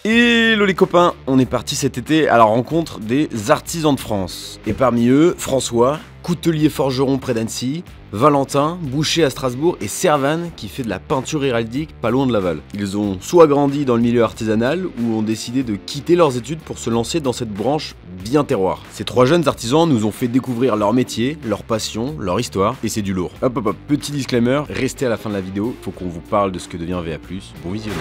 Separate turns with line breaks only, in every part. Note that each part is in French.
Hello les copains, on est parti cet été à la rencontre des artisans de France. Et parmi eux, François, coutelier forgeron près d'Annecy, Valentin, boucher à Strasbourg et Servan qui fait de la peinture héraldique pas loin de Laval. Ils ont soit grandi dans le milieu artisanal ou ont décidé de quitter leurs études pour se lancer dans cette branche bien terroir. Ces trois jeunes artisans nous ont fait découvrir leur métier, leur passion, leur histoire et c'est du lourd. Hop hop hop, petit disclaimer, restez à la fin de la vidéo, faut qu'on vous parle de ce que devient VA+. Bon visionnage.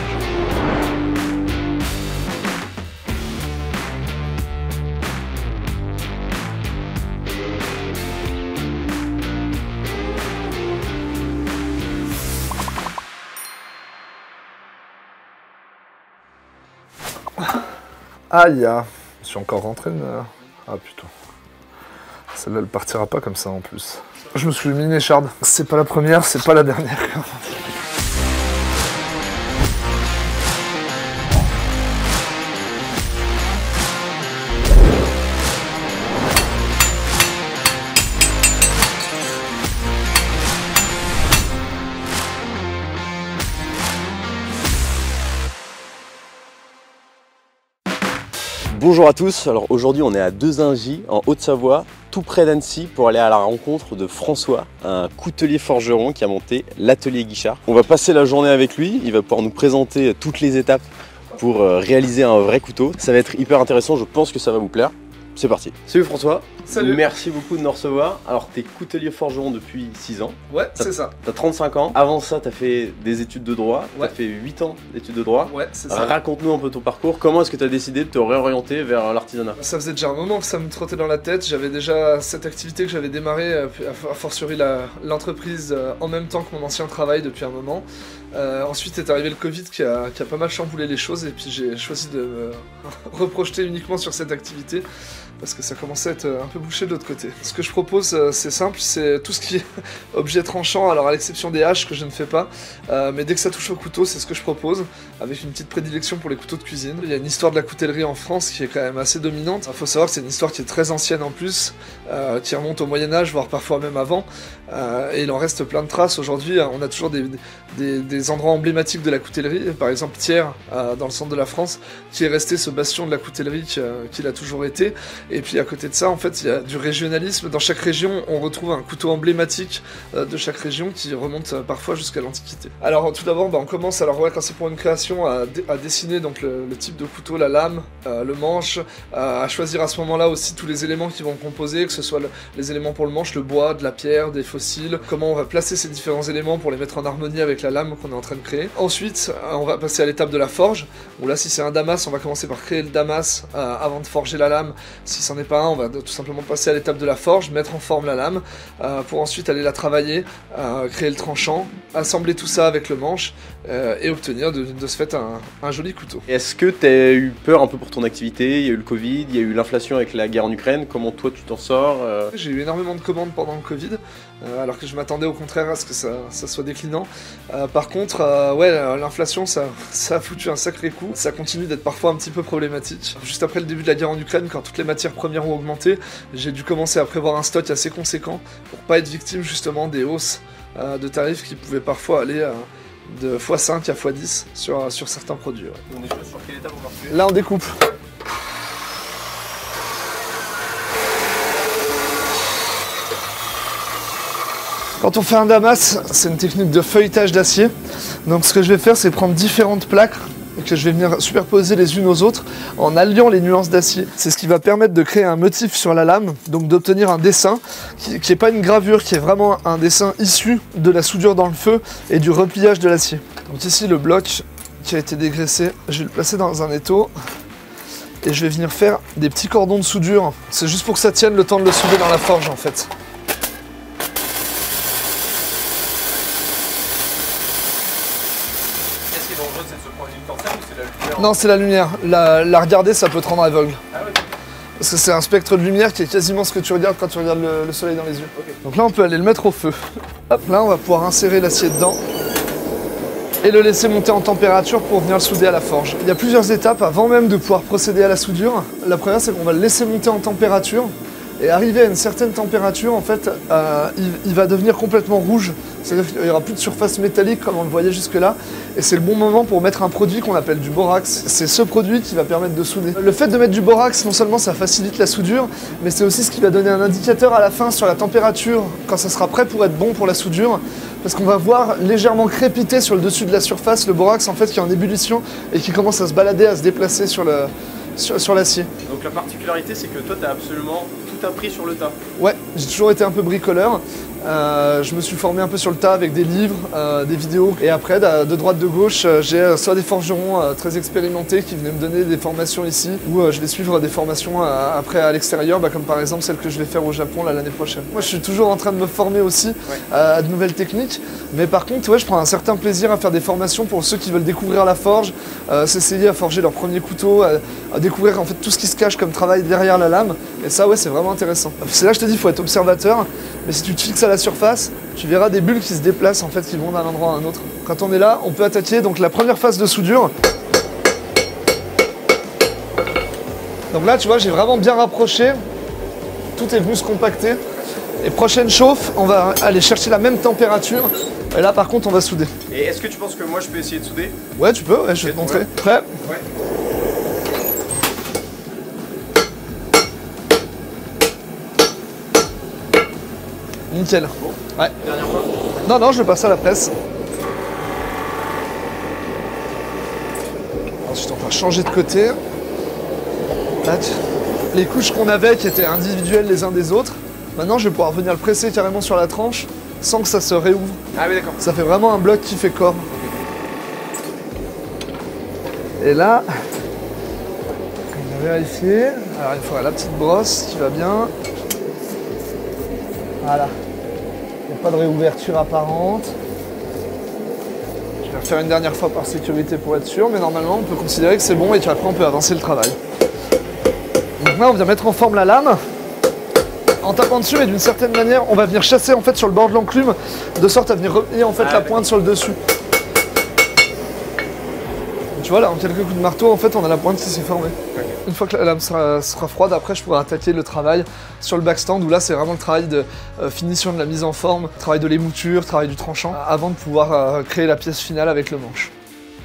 Aïe, je suis encore rentré. Ah putain. Celle-là, elle partira pas comme ça en plus. Je me suis mis une écharde. C'est pas la première, c'est pas la dernière.
Bonjour à tous, alors aujourd'hui on est à Dezingy en Haute-Savoie, tout près d'Annecy pour aller à la rencontre de François, un coutelier forgeron qui a monté l'atelier Guichard. On va passer la journée avec lui, il va pouvoir nous présenter toutes les étapes pour réaliser un vrai couteau. Ça va être hyper intéressant, je pense que ça va vous plaire. C'est parti. Salut François.
Salut.
Merci beaucoup de nous recevoir. Alors t'es coutelier forgeron depuis 6 ans.
Ouais, c'est ça.
T'as 35 ans. Avant ça t'as fait des études de droit.
Ouais.
T'as fait 8 ans d'études de droit.
Ouais, c'est ça.
Raconte-nous un peu ton parcours. Comment est-ce que t'as décidé de te réorienter vers l'artisanat?
Ça faisait déjà un moment que ça me trottait dans la tête. J'avais déjà cette activité que j'avais démarrée, a fortiori l'entreprise en même temps que mon ancien travail depuis un moment. Ensuite est arrivé le Covid qui a pas mal chamboulé les choses et puis j'ai choisi de me reprojeter uniquement sur cette activité parce que ça commençait à être un peu bouché de l'autre côté. Ce que je propose, c'est simple, c'est tout ce qui est objet tranchant, alors à l'exception des haches que je ne fais pas, mais dès que ça touche au couteau, c'est ce que je propose, avec une petite prédilection pour les couteaux de cuisine. Il y a une histoire de la coutellerie en France qui est quand même assez dominante. Il faut savoir que c'est une histoire qui est très ancienne en plus, qui remonte au Moyen-Âge, voire parfois même avant, et il en reste plein de traces. Aujourd'hui, on a toujours des endroits emblématiques de la coutellerie, par exemple Thiers, dans le centre de la France, qui est resté ce bastion de la coutellerie qu'il a toujours été. Et puis à côté de ça, en fait, il y a du régionalisme. Dans chaque région, on retrouve un couteau emblématique de chaque région qui remonte parfois jusqu'à l'Antiquité. Alors tout d'abord, on commence, alors ouais, quand c'est pour une création, à dessiner donc le type de couteau, la lame, le manche, à choisir à ce moment-là aussi tous les éléments qui vont composer, que ce soit les éléments pour le manche, le bois, de la pierre, des fossiles, comment on va placer ces différents éléments pour les mettre en harmonie avec la lame qu'on est en train de créer. Ensuite, on va passer à l'étape de la forge, où là, si c'est un damas, on va commencer par créer le damas avant de forger la lame. Si c'en est pas un, on va tout simplement passer à l'étape de la forge, mettre en forme la lame, pour ensuite aller la travailler, créer le tranchant, assembler tout ça avec le manche, et obtenir de ce fait un joli couteau.
Est-ce que tu as eu peur un peu pour ton activité? Il y a eu le Covid, il y a eu l'inflation avec la guerre en Ukraine, comment toi tu t'en sors?
J'ai eu énormément de commandes pendant le Covid, alors que je m'attendais au contraire à ce que ça soit déclinant. Par contre, ouais, l'inflation ça a foutu un sacré coup, ça continue d'être parfois un petit peu problématique. Juste après le début de la guerre en Ukraine, quand toutes les matières premières ont augmenté, j'ai dû commencer à prévoir un stock assez conséquent pour pas être victime justement des hausses de tarifs qui pouvaient parfois aller de x5 à x10 sur certains produits. Ouais.
On est sur quelle étape on va faire?
Là on découpe. Quand on fait un damas, c'est une technique de feuilletage d'acier. Donc ce que je vais faire, c'est prendre différentes plaques et que je vais venir superposer les unes aux autres en alliant les nuances d'acier. C'est ce qui va permettre de créer un motif sur la lame, donc d'obtenir un dessin qui n'est pas une gravure, qui est vraiment un dessin issu de la soudure dans le feu et du repliage de l'acier. Donc ici, le bloc qui a été dégraissé, je vais le placer dans un étau et je vais venir faire des petits cordons de soudure. C'est juste pour que ça tienne le temps de le souder dans la forge en fait. Non, c'est la lumière. La regarder, ça peut te rendre aveugle. Ah ouais. Parce que c'est un spectre de lumière qui est quasiment ce que tu regardes quand tu regardes le soleil dans les yeux. Okay. Donc là, on peut aller le mettre au feu. Hop, là, on va pouvoir insérer l'acier dedans et le laisser monter en température pour venir le souder à la forge. Il y a plusieurs étapes avant même de pouvoir procéder à la soudure. La première, c'est qu'on va le laisser monter en température Et arrivé à une certaine température, en fait, il va devenir complètement rouge. C'est-à-dire qu'il n'y aura plus de surface métallique comme on le voyait jusque-là. Et c'est le bon moment pour mettre un produit qu'on appelle du borax. C'est ce produit qui va permettre de souder. Le fait de mettre du borax, non seulement ça facilite la soudure, mais c'est aussi ce qui va donner un indicateur à la fin sur la température, quand ça sera prêt pour être bon pour la soudure. Parce qu'on va voir légèrement crépiter sur le dessus de la surface le borax en fait qui est en ébullition et qui commence à se balader, à se déplacer sur l'acier.
Donc la particularité c'est que toi tu as absolument tout appris sur le tas.
Ouais, j'ai toujours été un peu bricoleur. Je me suis formé un peu sur le tas avec des livres, des vidéos. Et après, de droite de gauche, j'ai soit des forgerons très expérimentés qui venaient me donner des formations ici, ou je vais suivre des formations après à l'extérieur, comme par exemple celle que je vais faire au Japon l'année prochaine. Moi, je suis toujours en train de me former aussi à de nouvelles techniques. Mais par contre, ouais, je prends un certain plaisir à faire des formations pour ceux qui veulent découvrir la forge, s'essayer à forger leur premier couteau, à découvrir en fait tout ce qui se cache comme travail derrière la lame. Et ça, ouais, c'est vraiment intéressant. C'est là que je te dis, il faut être observateur. Mais si tu te fixes à la surface, tu verras des bulles qui se déplacent en fait, qui vont d'un endroit à un autre. Quand on est là, on peut attaquer donc la première phase de soudure. Donc là, tu vois, j'ai vraiment bien rapproché. Tout est venu se compacter. Et prochaine chauffe, on va aller chercher la même température. Et là, par contre, on va souder.
Et est-ce que tu penses que moi, je peux essayer de souder?
Ouais, tu peux, ouais, je vais te montrer. Prêt?
Ouais.
Nickel.
Bon.
Ouais.
Dernière fois.
Non, je vais passer à la presse. Ensuite, on va changer de côté. Tac. Les couches qu'on avait qui étaient individuelles les uns des autres, maintenant je vais pouvoir venir le presser carrément sur la tranche sans que ça se réouvre.
Ah oui, d'accord.
Ça fait vraiment un bloc qui fait corps. Et là, on va vérifier. Alors il faudra la petite brosse qui va bien. Voilà. Il n'y a pas de réouverture apparente. Je vais refaire une dernière fois par sécurité pour être sûr, mais normalement on peut considérer que c'est bon et qu'après on peut avancer le travail. Donc là on vient mettre en forme la lame. En tapant dessus, et d'une certaine manière, on va venir chasser en fait sur le bord de l'enclume, de sorte à venir replier en fait la pointe sur le dessus. Tu vois là, en quelques coups de marteau, en fait, on a la pointe qui s'est formée. Okay. Une fois que la lame sera froide, après, je pourrai attaquer le travail sur le backstand, où là, c'est vraiment le travail de finition de la mise en forme, travail de l'émouture, travail du tranchant, avant de pouvoir créer la pièce finale avec le manche.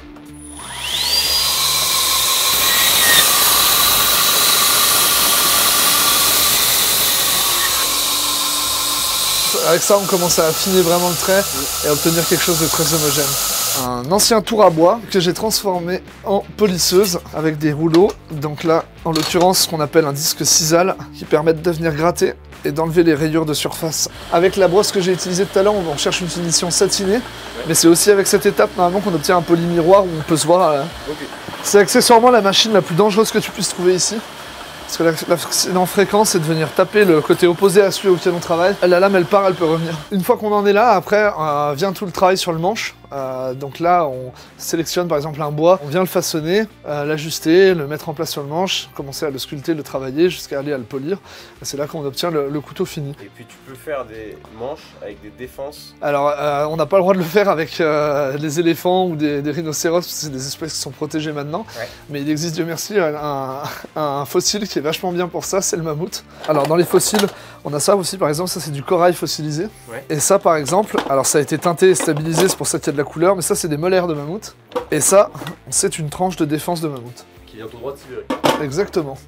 Avec ça, on commence à affiner vraiment le trait et à obtenir quelque chose de très homogène. Un ancien tour à bois que j'ai transformé en polisseuse avec des rouleaux. Donc là, en l'occurrence, ce qu'on appelle un disque sisal qui permet de venir gratter et d'enlever les rayures de surface. Avec la brosse que j'ai utilisée tout à l'heure, on cherche une finition satinée. Mais c'est aussi avec cette étape, normalement, qu'on obtient un polymiroir où on peut se voir. C'est accessoirement la machine la plus dangereuse que tu puisses trouver ici. Parce que l'accident fréquent, c'est de venir taper le côté opposé à celui auquel on travaille. La lame, elle part, elle peut revenir. Une fois qu'on en est là, après, vient tout le travail sur le manche. Donc là, on sélectionne par exemple un bois, on vient le façonner, l'ajuster, le mettre en place sur le manche, commencer à le sculpter, le travailler jusqu'à aller à le polir. C'est là qu'on obtient le couteau fini.
Et puis tu peux faire des manches avec des défenses.
Alors, on n'a pas le droit de le faire avec les éléphants ou des rhinocéros, parce que c'est des espèces qui sont protégées maintenant. Ouais. Mais il existe, Dieu merci, un fossile qui est vachement bien pour ça, c'est le mammouth. Alors dans les fossiles, on a ça aussi, par exemple, ça c'est du corail fossilisé. Ouais. Et ça par exemple, alors ça a été teinté et stabilisé, c'est pour ça qu'il y a de la couleur, mais ça c'est des molaires de mammouth. Et ça, c'est une tranche de défense de mammouth.
Qui vient tout droit de Sibérie.
Exactement.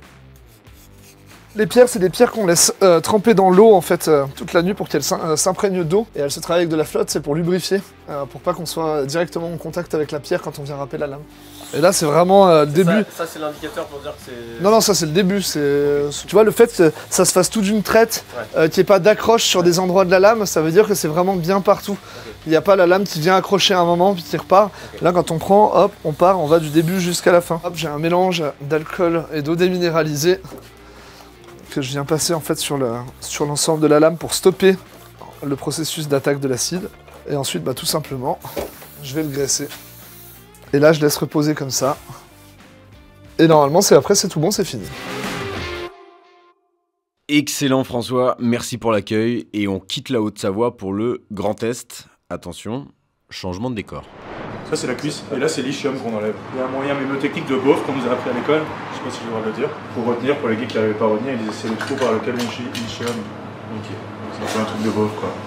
Les pierres, c'est des pierres qu'on laisse tremper dans l'eau en fait toute la nuit pour qu'elles s'imprègnent d'eau. Et elles se travaillent avec de la flotte, c'est pour lubrifier, pour pas qu'on soit directement en contact avec la pierre quand on vient râper la lame. Et là, c'est vraiment le début.
Ça c'est l'indicateur pour dire que c'est...
Non, ça c'est le début. Tu vois, le fait que ça se fasse tout d'une traite, qu'il n'y ait pas d'accroche sur des endroits de la lame, ça veut dire que c'est vraiment bien partout. Okay. Il n'y a pas la lame qui vient accrocher à un moment puis qui repart. Okay. Là, quand on prend, hop, on part, on va du début jusqu'à la fin. Hop, j'ai un mélange d'alcool et d'eau déminéralisée que je viens passer en fait sur l'ensemble de la lame pour stopper le processus d'attaque de l'acide. Et ensuite, tout simplement, je vais le graisser. Et là, je laisse reposer comme ça. Et normalement, après, c'est tout bon, c'est fini.
Excellent François, merci pour l'accueil. Et on quitte la Haute-Savoie pour le Grand Est. Attention, changement de décor.
Ça c'est la cuisse, et là c'est l'ischium qu'on enlève. Il y a un moyen mémotechnique de beauf qu'on nous a appris à l'école, je sais pas si je dois le dire, pour retenir, pour les geeks qui n'arrivaient pas à retenir, ils disaient c'est le trou par lequel on chie l'ischium. Ok, c'est un peu un truc de beauf quoi.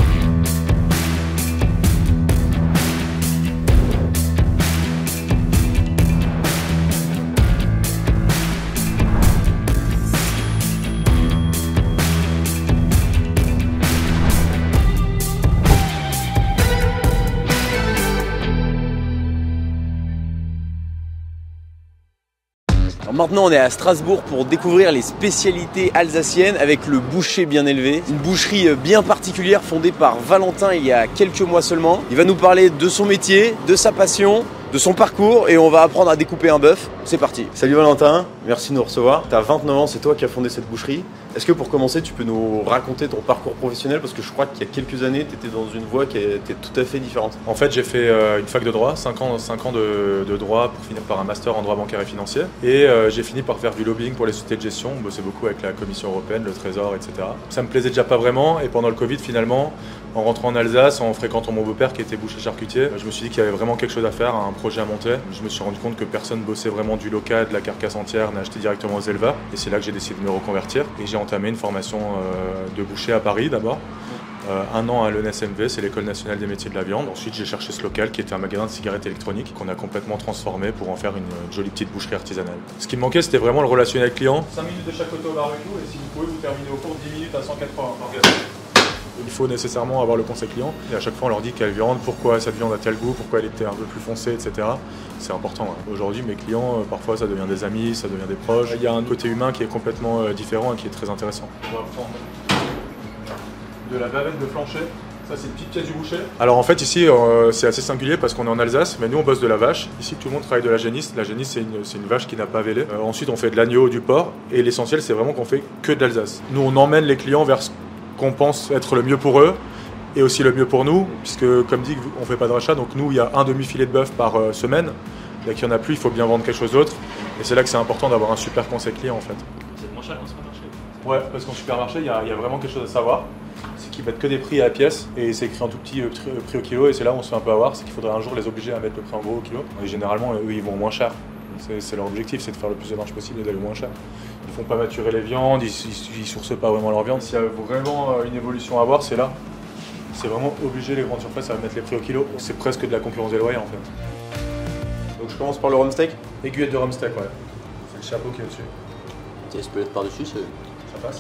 Alors maintenant on est à Strasbourg pour découvrir les spécialités alsaciennes avec le boucher bien élevé. Une boucherie bien particulière fondée par Valentin il y a quelques mois seulement. Il va nous parler de son métier, de sa passion, de son parcours et on va apprendre à découper un bœuf. C'est parti. Salut Valentin, merci de nous recevoir. T'as 29 ans, c'est toi qui as fondé cette boucherie. Est-ce que pour commencer tu peux nous raconter ton parcours professionnel parce que je crois qu'il y a quelques années tu étais dans une voie qui était tout à fait différente.
En fait j'ai fait une fac de droit, 5 ans de droit pour finir par un master en droit bancaire et financier. Et j'ai fini par faire du lobbying pour les sociétés de gestion, on bossait beaucoup avec la Commission européenne, le Trésor, etc. Ça me plaisait déjà pas vraiment et pendant le Covid finalement, en rentrant en Alsace, en fréquentant mon beau-père qui était boucher charcutier, je me suis dit qu'il y avait vraiment quelque chose à faire, un projet à monter. Je me suis rendu compte que personne bossait vraiment du local, de la carcasse entière, n'achetait directement aux éleveurs. Et c'est là que j'ai décidé de me reconvertir. Et j'ai entamé une formation de boucher à Paris d'abord. 1 an à l'ENSMV, c'est l'École nationale des métiers de la viande. Ensuite, j'ai cherché ce local qui était un magasin de cigarettes électroniques qu'on a complètement transformé pour en faire une jolie petite boucherie artisanale. Ce qui me manquait, c'était vraiment le relationnel client. 5 minutes de chaque côté au barbecue et si vous pouvez, vous terminez au cours 10 minutes à 180 par gaz. Il faut nécessairement avoir le conseil client et à chaque fois on leur dit quelle viande, pourquoi cette viande a tel goût, pourquoi elle était un peu plus foncée, etc. C'est important. Hein. Aujourd'hui mes clients, parfois ça devient des amis, ça devient des proches. Il y a un côté humain qui est complètement différent et qui est très intéressant. On va prendre de la bavette de Flancher. Ça c'est une petite pièce du boucher. Alors en fait ici c'est assez singulier parce qu'on est en Alsace, mais nous on bosse de la vache. Ici tout le monde travaille de la génisse. La génisse c'est une vache qui n'a pas vélé. Ensuite on fait de l'agneau, du porc et l'essentiel c'est vraiment qu'on fait que de l'Alsace. Nous on emmène les clients vers ce qu'on pense être le mieux pour eux et aussi le mieux pour nous, puisque comme dit, on ne fait pas de rachat, donc nous il y a un demi-filet de bœuf par semaine. Dès qu'il n'y en a plus, il faut bien vendre quelque chose d'autre. Et c'est là que c'est important d'avoir un super conseil client en fait.
C'est moins cher qu'en supermarché.
Ouais, parce qu'en supermarché, il y a vraiment quelque chose à savoir. C'est qu'ils mettent que des prix à la pièce et c'est écrit en tout petit prix au kilo et c'est là où on se fait un peu avoir, c'est qu'il faudrait un jour les obliger à mettre le prix en gros au kilo. Et généralement, eux, ils vont moins cher. C'est leur objectif, c'est de faire le plus de marge possible et d'aller moins cher. Ils font pas maturer les viandes, ils sourcent pas vraiment leur viande. S'il y a vraiment une évolution à avoir, c'est là. C'est vraiment obliger les grandes surfaces à mettre les prix au kilo. C'est presque de la concurrence déloyale en fait.
Donc je commence par le rhum steak.
Aiguillette de rhum steak, ouais. C'est le chapeau qui est au-dessus.
Tiens, je peux être par-dessus,
Ça passe.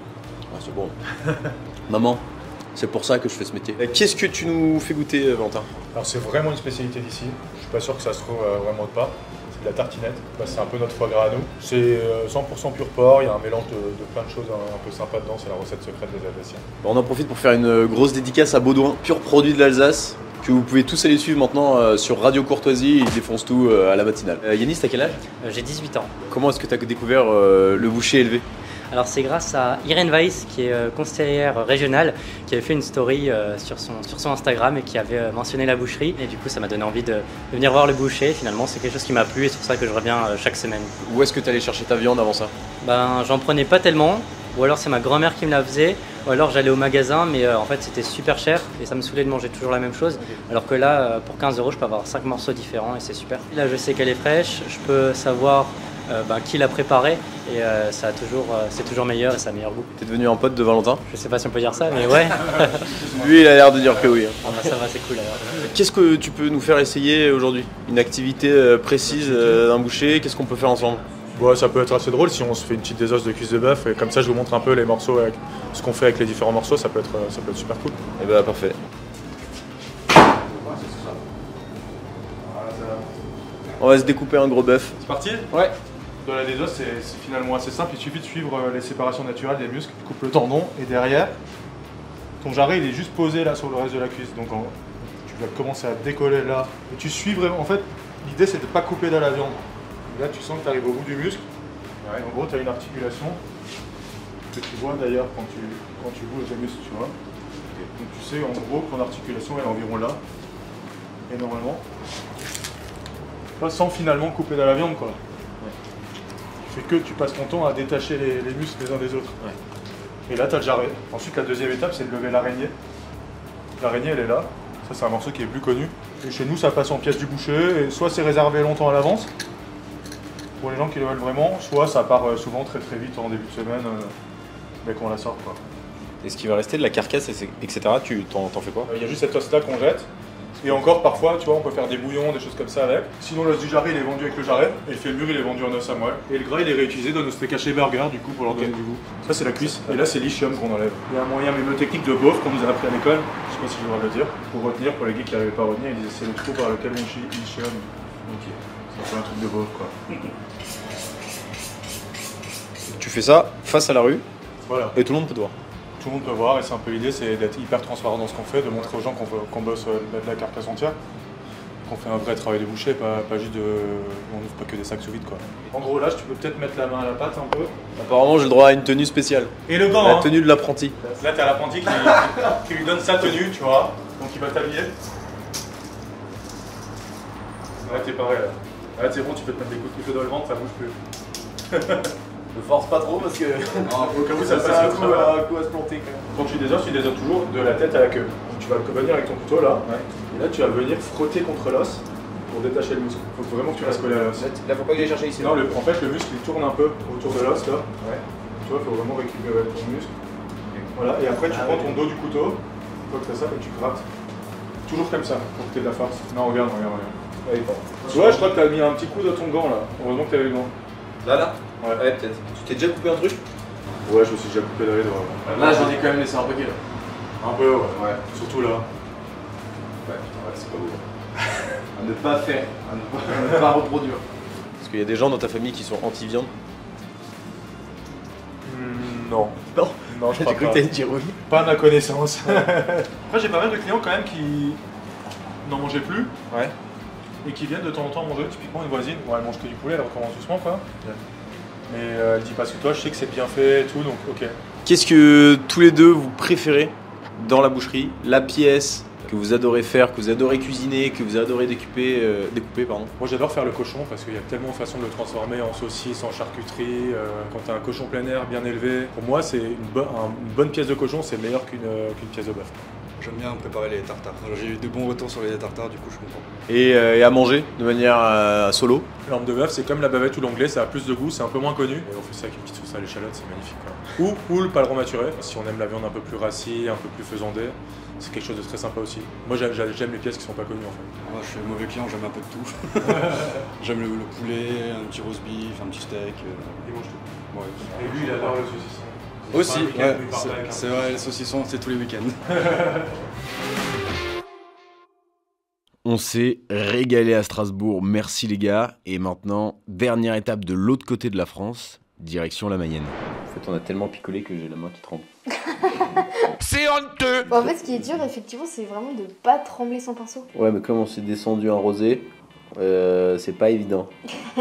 ah, c'est bon. Maman, c'est pour ça que je fais ce métier.
Qu'est-ce que tu nous fais goûter Valentin?
Alors c'est vraiment une spécialité d'ici. Je suis pas sûr que ça se trouve vraiment autre part. C'est de la tartinette. Bah, c'est un peu notre foie gras à nous. C'est 100% pur porc. Il y a un mélange de plein de choses un peu sympas dedans. C'est la recette secrète des Alsaciens.
On en profite pour faire une grosse dédicace à Baudouin, pur produit de l'Alsace, que vous pouvez tous aller suivre maintenant sur Radio Courtoisie. Ils défoncent tout à la matinale. Yanis, t'as quel âge?
J'ai 18 ans.
Comment est-ce que tu as découvert le boucher élevé?
Alors c'est grâce à Irène Weiss, qui est conseillère régionale, qui avait fait une story sur son Instagram et qui avait mentionné la boucherie. Et du coup ça m'a donné envie de venir voir le boucher. Finalement c'est quelque chose qui m'a plu et c'est pour ça que je reviens chaque semaine.
Où est-ce que tu allais chercher ta viande avant ça?
Ben j'en prenais pas tellement, ou alors c'est ma grand-mère qui me la faisait, ou alors j'allais au magasin mais en fait c'était super cher et ça me saoulait de manger toujours la même chose. Alors que là pour 15 € je peux avoir 5 morceaux différents et c'est super. Là je sais qu'elle est fraîche, je peux savoir qui l'a préparé et c'est toujours meilleur et ça a meilleur goût.
T'es devenu un pote de Valentin?
Je sais pas si on peut dire ça mais ouais.
Lui il a l'air de dire que oui.
Ah bah ça va, c'est cool alors.
Qu'est-ce que tu peux nous faire essayer aujourd'hui? Une activité précise d'un boucher? Qu'est-ce qu'on peut faire ensemble?
Bon, ça peut être assez drôle si on se fait une petite désosse de cuisse de bœuf et comme ça je vous montre un peu les morceaux, avec ce qu'on fait avec les différents morceaux, ça peut être super cool.
Et bah parfait. On va se découper un gros bœuf.
C'est parti?
Ouais.
Dans la désosse, c'est finalement assez simple, il suffit de suivre les séparations naturelles des muscles. Tu coupes le tendon et derrière, ton jarret il est juste posé là sur le reste de la cuisse. Donc tu vas commencer à décoller là. Et tu suis vraiment, en fait, l'idée c'est de ne pas couper dans la viande. Et là tu sens que tu arrives au bout du muscle. Ouais. En gros tu as une articulation que tu vois d'ailleurs quand tu bouges les muscles, tu vois. Donc tu sais en gros que ton articulation elle est environ là. Et normalement, pas sans finalement couper dans la viande quoi. Que tu passes ton temps à détacher les muscles les uns des autres. Ouais. Et là, tu as le jarret. Ensuite, la deuxième étape, c'est de lever l'araignée. L'araignée, elle est là. Ça, c'est un morceau qui est plus connu. Et chez nous, ça passe en pièces du boucher. Et soit c'est réservé longtemps à l'avance, pour les gens qui le veulent vraiment, soit ça part souvent très très vite en début de semaine, dès qu'on la sort, quoi.
Et ce qui va rester de la carcasse, etc., tu t'en fais quoi?
Il y a juste cette os-là qu'on jette. Et encore, parfois, tu vois, on peut faire des bouillons, des choses comme ça avec. Sinon, l'os du jarret, il est vendu avec le jarret. Et le fémur, il est vendu en os à moelle. Et le gras, il est réutilisé dans nos steaks hachés burger, du coup, pour leur donner du goût. Ça, c'est la cuisse. Et là, c'est l'ischιum qu'on enlève. Il y a un moyen mémotechnique de beauf qu'on nous a appris à l'école. Je sais pas si je devrais le dire. Pour retenir, pour les geeks qui n'arrivaient pas à retenir, ils disaient c'est le trou par lequel on chie l'ischιum. Ok. C'est un peu un truc de beauf, quoi.
Tu fais ça face à la rue,
Voilà.
et tout le monde peut te voir.
Tout le monde peut voir, et c'est un peu l'idée, c'est d'être hyper transparent dans ce qu'on fait, de montrer aux gens qu'on bosse de la carcasse entière, qu'on fait un vrai travail de boucher, pas juste de... on n'ouvre pas que des sacs sous vide, quoi. En gros, là, tu peux peut-être mettre la main à la pâte un peu.
Apparemment, j'ai le droit à une tenue spéciale.
Et le gant,
La
hein.
tenue de l'apprenti.
Là, t'as l'apprenti qui lui donne sa tenue, tu vois, donc il va t'habiller. Là, t'es pareil, là. Là, c'est bon, tu peux te mettre des coups de couteau dans le ventre, ça bouge plus.
Ne force pas trop parce que.
Au cas où ça passe
un coup à se planter quand même.
Quand tu désosses toujours de la tête à la queue. Donc, tu vas venir avec ton couteau là, et là tu vas venir frotter contre l'os pour détacher le muscle. Il faut vraiment que tu restes collé à l'os.
Là, faut pas que j'aille chercher ici.
Non, en fait le muscle il tourne un peu autour de l'os là. Ouais. Tu vois, il faut vraiment récupérer ton muscle. Voilà, et après tu prends ton dos du couteau, tu fais ça et tu grattes. Toujours comme ça, pour que tu aies de la force. Non, regarde.
Ouais, bon.
Tu vois, je crois que tu as mis un petit coup dans ton gant là. Heureusement que tu avais le gant.
Là
Ouais.
Ouais, peut-être. Tu t'es déjà coupé un truc?
Ouais, je me suis déjà coupé dans les doigts.
Là, j'en ai quand même laissé un paquet là.
Un peu, ouais. Surtout là.
Ouais, putain, ouais, c'est pas beau. À ne pas faire, à ne pas reproduire.
Parce qu'il y a des gens dans ta famille qui sont anti-viande.
Non.
Non.
Non, je
J'ai
crois
cru que
pas.
t'allais dire oui.
Pas à ma connaissance. Après, j'ai pas mal de clients quand même qui n'en mangeaient plus.
Ouais.
Et qui viennent de temps en temps manger. Typiquement, une voisine, bon, elle mange que du poulet, elle recommence doucement quoi.
Ouais.
Mais elle dit parce que toi, je sais que c'est bien fait et tout, donc ok.
Qu'est-ce que tous les deux vous préférez dans la boucherie? La pièce que vous adorez faire, que vous adorez cuisiner, que vous adorez découper, pardon.
Moi, j'adore faire le cochon parce qu'il y a tellement de façons de le transformer en saucisse, en charcuterie. Quand tu as un cochon plein air bien élevé, pour moi, c'est une bonne pièce de cochon, c'est meilleur qu'une pièce de bœuf.
J'aime bien préparer les tartares. J'ai eu de bons retours sur les tartares, du coup je suis content.
Et à manger de manière solo?
L'ambre de bœuf, c'est comme la bavette ou l'anglais, ça a plus de goût, c'est un peu moins connu. Et on fait ça avec une petite sauce à l'échalote, c'est magnifique. Quoi. Ou poule, pas le maturé. Si on aime la viande un peu plus rassis, un peu plus faisandée, c'est quelque chose de très sympa aussi. Moi j'aime les pièces qui sont pas connues en fait.
Moi je suis mauvais client, j'aime un peu de tout. J'aime le poulet, un petit roast beef, un petit steak.
Il mange tout.
Ouais.
Et lui, il adore le saucisson.
Aussi,
Pas un week-end
ouais,
où il partait avec un
c'est vrai, les saucissons c'est tous les week-ends.
On s'est régalé à Strasbourg, merci les gars. Et maintenant, dernière étape de l'autre côté de la France, direction la Mayenne. En fait, on a tellement picolé que j'ai la main qui tremble.
C'est honteux.
Bon, en fait, ce qui est dur, effectivement, c'est vraiment de pas trembler son pinceau.
Ouais, mais comme on s'est descendu un rosé, c'est pas évident.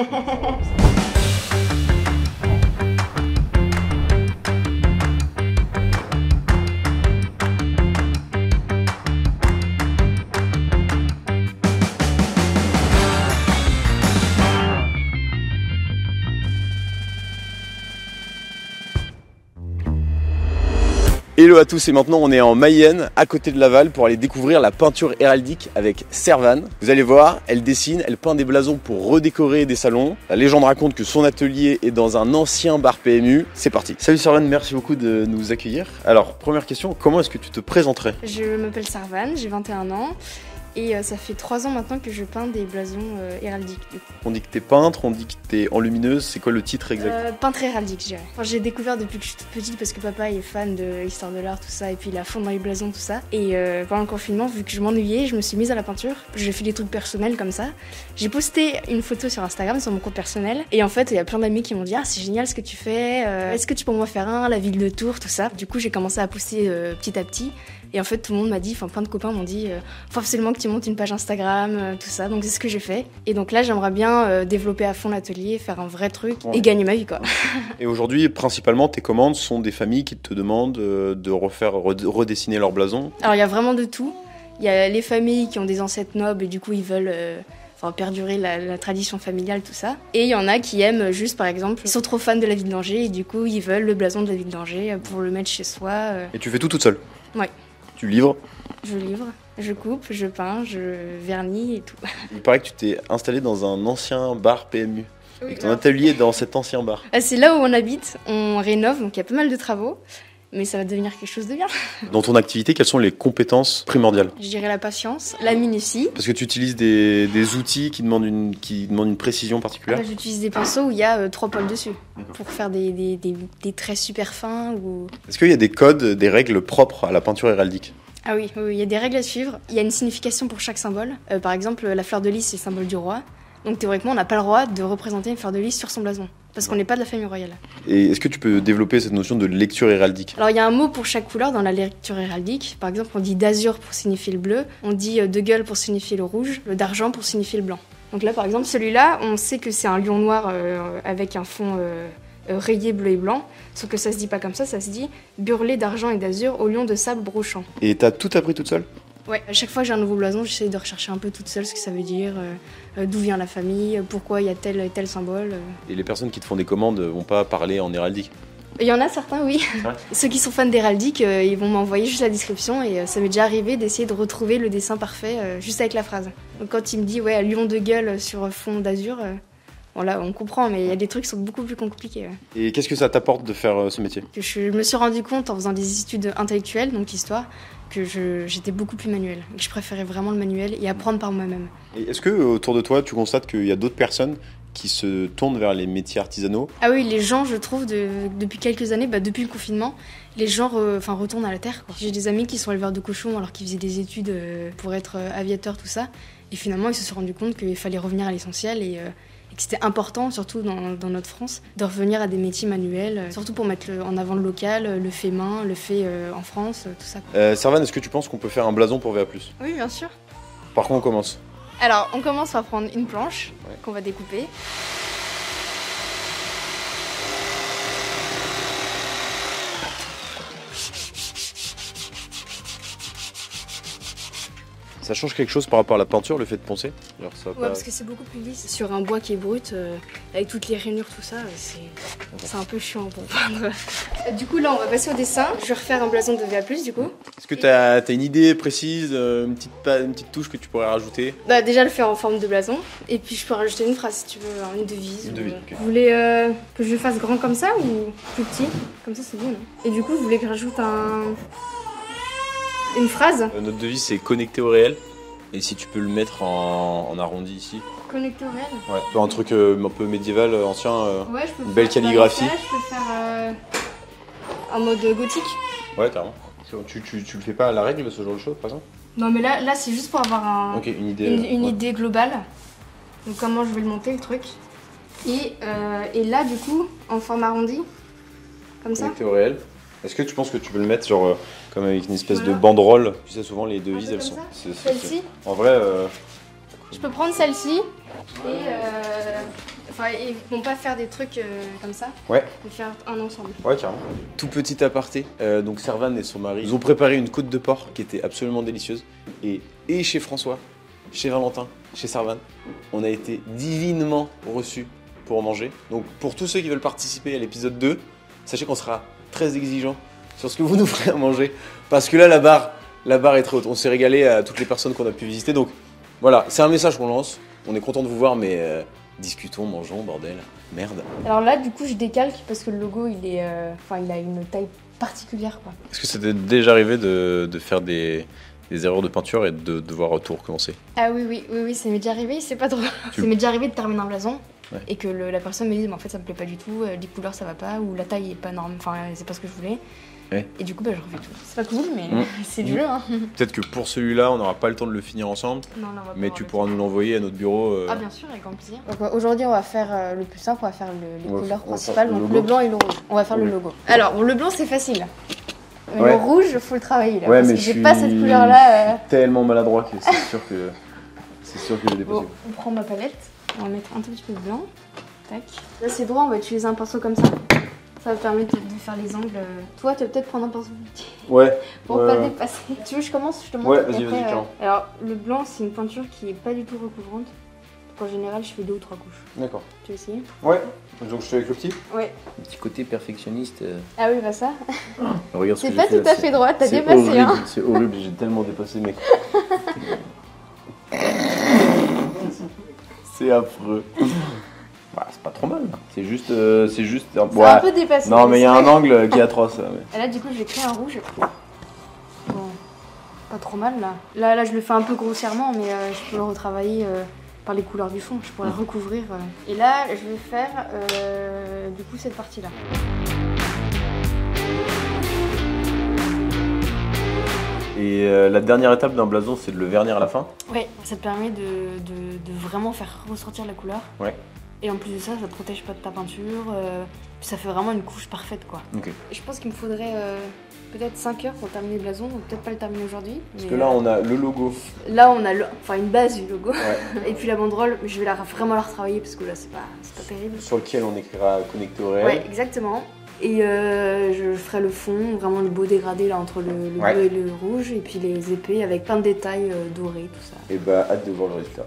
Hello à tous, et maintenant on est en Mayenne, à côté de Laval, pour aller découvrir la peinture héraldique avec Servane. Vous allez voir, elle dessine, elle peint des blasons pour redécorer des salons. La légende raconte que son atelier est dans un ancien bar PMU. C'est parti. Salut Servane, merci beaucoup de nous accueillir. Alors, première question, comment est-ce que tu te présenterais?
Je m'appelle Servane, j'ai 21 ans. Et ça fait 3 ans maintenant que je peins des blasons héraldiques.
On dit que t'es peintre, on dit que t'es enlumineuse, c'est quoi le titre exact?
Peintre héraldique, je dirais. Enfin, j'ai découvert depuis que je suis toute petite parce que papa est fan de l'histoire de l'art, tout ça, et puis il a fond dans les blasons, tout ça. Et pendant le confinement, vu que je m'ennuyais, je me suis mise à la peinture. J'ai fait des trucs personnels comme ça. J'ai posté une photo sur Instagram, sur mon compte personnel. Et en fait, il y a plein d'amis qui m'ont dit « Ah, c'est génial ce que tu fais, est-ce que tu peux m'en faire un, la ville de Tours, tout ça ?» Du coup, j'ai commencé à poster petit à petit. Et en fait, tout le monde m'a dit, enfin plein de copains m'ont dit faut absolument que tu montes une page Instagram, tout ça. Donc c'est ce que j'ai fait. Et donc là, j'aimerais bien développer à fond l'atelier, faire un vrai truc et gagner ma vie, quoi.
Et aujourd'hui, principalement, tes commandes sont des familles qui te demandent de redessiner leur blason?
Alors il y a vraiment de tout. Il y a les familles qui ont des ancêtres nobles et du coup ils veulent perdurer la tradition familiale, tout ça. Et il y en a qui aiment juste, par exemple, ils sont trop fans de la ville d'Angers et du coup ils veulent le blason de la ville d'Angers pour le mettre chez soi.
Et tu fais tout toute seule?
Ouais.
Tu livres?
je livre, je coupe, je peins, je vernis et tout.
Il paraît que tu t'es installé dans un ancien bar PMU.
Oui,
Et que ton atelier est dans cet ancien bar.
C'est là où on habite, on rénove, donc il y a pas mal de travaux. Mais ça va devenir quelque chose de bien.
Dans ton activité, quelles sont les compétences primordiales?
Je dirais la patience, la minutie.
Parce que tu utilises des outils qui demandent une précision particulière.
J'utilise des pinceaux où il y a 3 poils dessus pour faire des traits super fins. Ou...
Est-ce qu'il y a des codes, des règles propres à la peinture héraldique?
Ah oui, il y a des règles à suivre. Il y a une signification pour chaque symbole. Par exemple, la fleur de lys, c'est le symbole du roi. Donc théoriquement, on n'a pas le droit de représenter une fleur de lys sur son blason. Parce qu'on n'est pas de la famille royale.
Et est-ce que tu peux développer cette notion de lecture héraldique?
Alors il y a un mot pour chaque couleur dans la lecture héraldique. Par exemple, on dit d'azur pour signifier le bleu, on dit de gueule pour signifier le rouge, le d'argent pour signifier le blanc. Donc là par exemple, celui-là, on sait que c'est un lion noir avec un fond rayé bleu et blanc. Sauf que ça se dit pas comme ça se dit burlé d'argent et d'azur au lion de sable brochant.
Et t'as tout appris toute seule?
Ouais, à chaque fois que j'ai un nouveau blason, j'essaie de rechercher un peu toute seule ce que ça veut dire, d'où vient la famille, pourquoi il y a tel et tel symbole.
Et les personnes qui te font des commandes vont pas parler en héraldique?
Il y en a certains, oui. Ceux qui sont fans d'héraldique, ils vont m'envoyer juste la description et ça m'est déjà arrivé d'essayer de retrouver le dessin parfait juste avec la phrase. Donc quand il me dit ouais, lion de gueule sur fond d'azur, bon là on comprend, mais il y a des trucs qui sont beaucoup plus compliqués.
Et qu'est-ce que ça t'apporte de faire ce métier?
Je me suis rendu compte en faisant des études intellectuelles, donc histoire, que j'étais beaucoup plus manuelle, que je préférais vraiment le manuel et apprendre par moi-même.
Et est-ce que autour de toi, tu constates qu'il y a d'autres personnes qui se tournent vers les métiers artisanaux?
Ah oui, les gens, je trouve, depuis quelques années, depuis le confinement, les gens retournent à la terre, quoi. J'ai des amis qui sont éleveurs de cochons alors qu'ils faisaient des études pour être aviateurs, tout ça, et finalement ils se sont rendus compte qu'il fallait revenir à l'essentiel et que c'était important, surtout dans notre France, de revenir à des métiers manuels, surtout pour mettre en avant le local, le fait main, le fait en France, tout ça.
Servane, est-ce que tu penses qu'on peut faire un blason pour VA+?
Oui, bien sûr.
Par quoi on commence?
Alors, on commence par prendre une planche qu'on va découper.
Ça change quelque chose par rapport à la peinture, le fait de poncer? Alors, ça
Ouais, parce que c'est beaucoup plus lisse. Sur un bois qui est brut, avec toutes les rainures, tout ça, c'est un peu chiant pour peindre. Du coup, là, on va passer au dessin. Je vais refaire un blason de VA+, du coup.
Est-ce que t'as une idée précise, une petite touche que tu pourrais rajouter?
Déjà, le faire en forme de blason. Et puis, je peux rajouter une phrase, si tu veux, une devise.
Une devise, ok.
Vous voulez que je le fasse grand comme ça ou plus petit? Comme ça, c'est bon, non? Et du coup, vous voulez que je rajoute une phrase?
Notre devise, c'est connecté au réel. Et si tu peux le mettre en arrondi ici.
Connecté au réel?
Ouais, un truc un peu médiéval, ancien,
ouais, je peux
une belle calligraphie.
Je peux faire en mode gothique.
Ouais, carrément. Tu le fais pas à la règle, ce genre de choses, par exemple?
Non, mais là c'est juste pour avoir
une
idée globale. Donc comment je vais le monter, le truc. Et là, du coup, en forme arrondi, comme ça.
Connecté au réel. Est-ce que tu penses que tu peux le mettre sur, comme avec une espèce de banderole? Tu sais, souvent les devises, elles sont...
Celle-ci?
En vrai...
Je peux prendre celle-ci et vont pas faire des trucs comme ça.
Ouais.
Et faire un ensemble.
Ouais, carrément. Tout petit aparté, donc Servane et son mari, ils ont préparé une côte de porc qui était absolument délicieuse. Et chez François, chez Valentin, chez Servane, on a été divinement reçus pour manger. Donc pour tous ceux qui veulent participer à l'épisode 2, sachez qu'on sera très exigeant sur ce que vous nous ferez à manger. Parce que là, la barre est très haute. On s'est régalé à toutes les personnes qu'on a pu visiter. Donc voilà, c'est un message qu'on lance. On est content de vous voir, mais discutons, mangeons, bordel. Merde.
Alors là, du coup, je décalque parce que le logo, il a une taille particulière, quoi.
Est-ce que ça t'est déjà arrivé de faire des erreurs de peinture et de devoir tout recommencer?
Ah oui, ça m'est déjà arrivé, c'est pas drôle. Ça m'est déjà arrivé de terminer un blason et que la personne me dise, mais en fait, ça me plaît pas du tout, les couleurs, ça va pas, ou la taille est pas norme, enfin, c'est pas ce que je voulais. Ouais. Et du coup, je refais tout. C'est pas cool, mais c'est du jeu. Hein.
Peut-être que pour celui-là, on n'aura pas le temps de le finir ensemble.
Non, on va
mais tu pourras nous l'envoyer à notre bureau.
Ah, bien sûr, avec grand plaisir. Donc aujourd'hui, on va faire le plus simple, on va faire les couleurs principales, donc le blanc et le rouge. On va faire le logo. Alors, le blanc, c'est facile. Le rouge, faut le travailler là. Parce que j'ai pas cette couleur-là.
Tellement maladroit que c'est sûr que j'ai dépassé.
Bon, on prend ma palette, on va mettre un tout petit peu de blanc. Tac. Là, c'est droit, on va utiliser un pinceau comme ça. Ça va permettre de faire les angles. Toi, tu vas peut-être prendre un pinceau petit. Ouais. Pour pas dépasser. Tu veux que je commence? Je te montre.
Ouais, vas-y, carrément.
Alors, le blanc, c'est une peinture qui est pas du tout recouvrante. qu'en général, je fais 2 ou 3 couches.
D'accord.
Tu veux essayer?
Ouais. Donc je fais avec le petit.
Ouais.
Un petit côté perfectionniste.
Ah oui, bah ça.
Regarde ce
C'est
que
pas
j'ai fait,
tout
là,
à fait droit, t'as
c'est
dépassé,
horrible,
hein.
C'est horrible, j'ai tellement dépassé, mec. C'est affreux. Bah, c'est pas trop mal. C'est juste un
C'est un peu dépassé.
Non, mais il y a un angle qui est atroce. Ouais.
Et là, du coup, je vais créer un rouge. Bon, pas trop mal là. Là, je le fais un peu grossièrement, mais je peux le retravailler par les couleurs du fond. Je pourrais recouvrir. Et là, je vais faire du coup cette partie-là.
Et la dernière étape d'un blason, c'est de le vernir à la fin.
Ouais, ça te permet de vraiment faire ressortir la couleur.
Ouais.
Et en plus de ça, ça protège pas de ta peinture. Puis ça fait vraiment une couche parfaite, quoi.
Ok.
Je pense qu'il me faudrait peut-être 5 heures pour terminer le blason, ou peut-être pas le terminer aujourd'hui.
Parce que là, on a le logo.
Là, on a une base du logo.
Ouais.
Et puis la banderole, je vais vraiment la retravailler parce que là, c'est pas terrible.
Sur lequel on écrira connecté au réel.
Ouais, exactement. Et je ferai le fond, vraiment le beau dégradé là entre le bleu et le rouge, et puis les épées avec plein de détails dorés, tout ça.
Et bah, hâte de voir le résultat.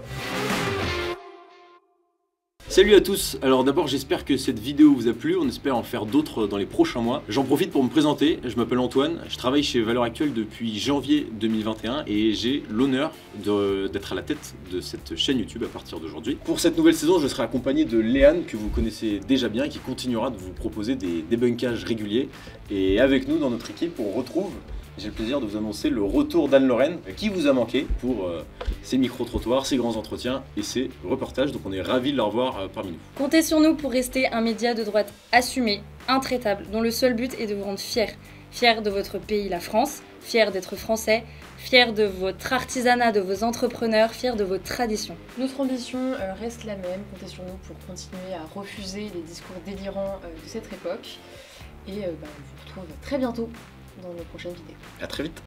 Salut à tous, alors d'abord j'espère que cette vidéo vous a plu, on espère en faire d'autres dans les prochains mois. J'en profite pour me présenter, je m'appelle Antoine, je travaille chez Valeurs Actuelles depuis janvier 2021 et j'ai l'honneur d'être à la tête de cette chaîne YouTube à partir d'aujourd'hui. Pour cette nouvelle saison, je serai accompagné de Léane que vous connaissez déjà bien et qui continuera de vous proposer des débunkages réguliers. Et avec nous dans notre équipe, on retrouve, j'ai le plaisir de vous annoncer le retour d'Anne-Lorraine qui vous a manqué pour ces micro-trottoirs, ces grands entretiens et ces reportages. Donc on est ravis de la revoir parmi nous.
Comptez sur nous pour rester un média de droite assumé, intraitable, dont le seul but est de vous rendre fiers. Fiers de votre pays, la France, fiers d'être français, fiers de votre artisanat, de vos entrepreneurs, fiers de vos traditions.
Notre ambition reste la même, comptez sur nous pour continuer à refuser les discours délirants de cette époque. Et on vous retrouve très bientôt dans nos prochaines vidéos.
À très vite.